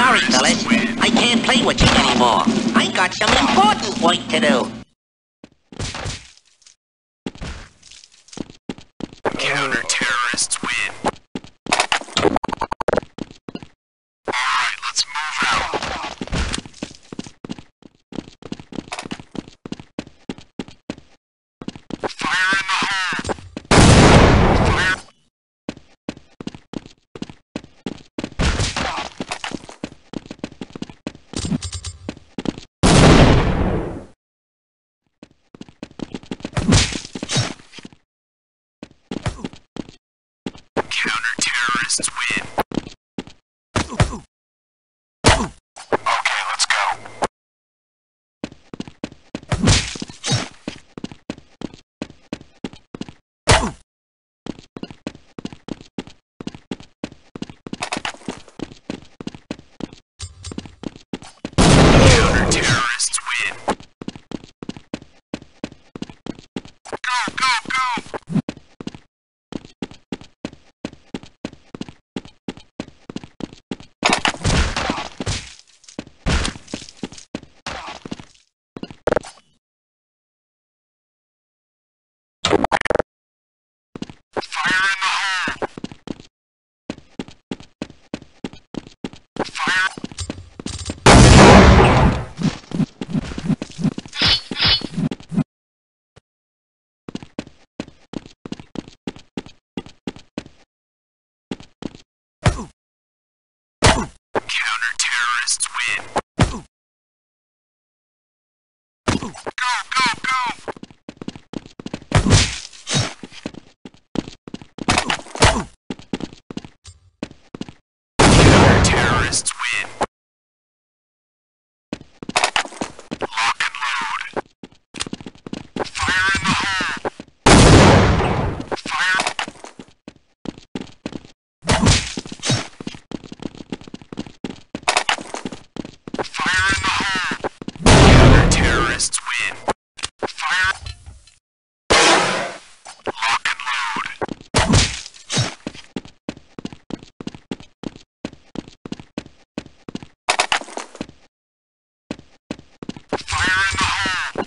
sorry, fellas. I can't play with you anymore. I got some important work to do. Counter-terrorists win. Alright, let's move out. Fire in the hole! Fire! Counter-terrorists win. Okay, let's go. Counter-terrorists win. Go, go, go! Fire in the hole! Fire! Counter-terrorists win. Go, go, go! Counter-terrorists win. Lock and load. Fire in the hole. Fire. Fire in the hole. Counter-terrorists win. Fire. Lock and load. Fire in the hole!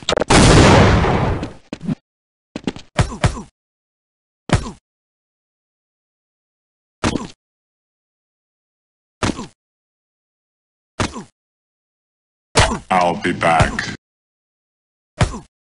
I'll be back.